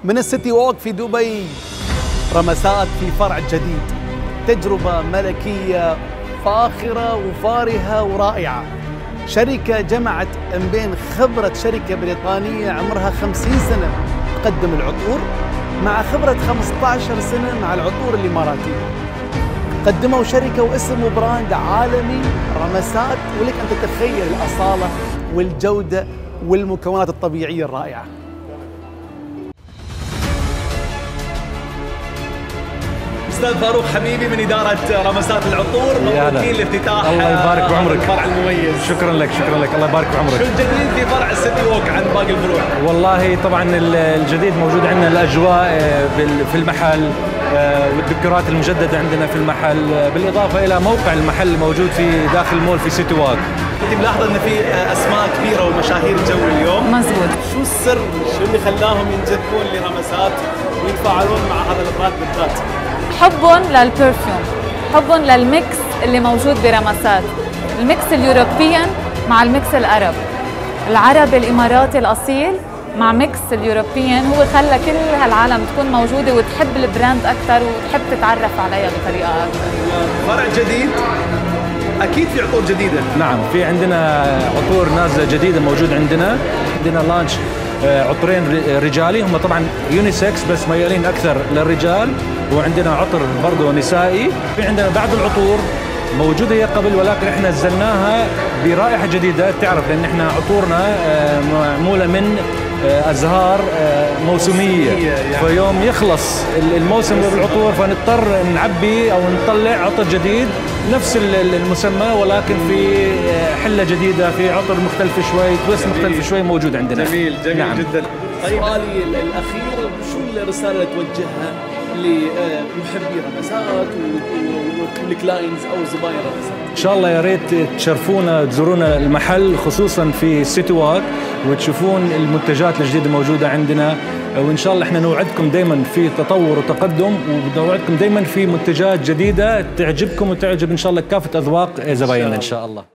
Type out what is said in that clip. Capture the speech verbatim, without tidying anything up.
من السيتي ووك في دبي، رمسات في فرع جديد، تجربة ملكية فاخرة وفارهة ورائعة. شركة جمعت من بين خبرة شركة بريطانية عمرها خمسين سنة تقدم العطور مع خبرة خمسة عشر سنة مع العطور الإماراتية. قدموا شركة واسم وبراند عالمي رمسات، ولك أن تتخيل الأصالة والجودة والمكونات الطبيعية الرائعة. استاذ فاروق حبيبي من اداره رمسات العطور، مبروكين الافتتاح. الله يبارك بعمرك. الفرع المميز. شكرا لك شكرا لك الله يبارك بعمرك. شو الجديد في فرع السيتي ووك عن باقي الفروع؟ والله طبعا الجديد موجود عندنا الاجواء في المحل والديكورات المجدده عندنا في المحل، بالاضافه الى موقع المحل الموجود في داخل المول في سيتي ووك. انت ملاحظه ان في اسماء كبيره ومشاهير جو اليوم؟ مزبوط. شو السر؟ شو اللي خلاهم ينجذبون لرمسات ويتفاعلون مع هذا البراند بالذات؟ حبهم للبرفيوم، حبهم للميكس اللي موجود برمسات، الميكس اليوروبيان مع الميكس العرب، العربي الاماراتي الاصيل مع ميكس اليوروبيان، هو خلى كل هالعالم تكون موجوده وتحب البراند اكثر وتحب تتعرف عليها بطريقه اكثر. فرع جديد اكيد في عطور جديده. نعم، في عندنا عطور نازله جديده موجود عندنا، عندنا لانش عطرين رجالي، هم طبعا يونيسكس بس ميالين اكثر للرجال، وعندنا عطر برضه نسائي. في عندنا بعض العطور موجوده هي قبل، ولكن احنا نزلناها برائحه جديده. تعرف لان احنا عطورنا معموله من ازهار موسميه، فيوم يخلص الموسم بالعطور فنضطر نعبي او نطلع عطر جديد نفس المسمى ولكن في حله جديده، في عطر مختلف شوي، تويست مختلف شوي موجود عندنا. جميل جميل نعم. جدا. طيب سؤالي الاخير، شو الرساله اللي توجهها لمحبي رمسات والكلاينز او زباين رمسات؟ ان شاء الله يا ريت تشرفونا تزورونا المحل خصوصا في سيتي ووك وتشوفون المنتجات الجديده موجوده عندنا، وان شاء الله احنا نوعدكم دائما في تطور وتقدم، ونوعدكم دائما في منتجات جديده تعجبكم وتعجب ان شاء الله كافه اذواق زبايننا ان شاء الله.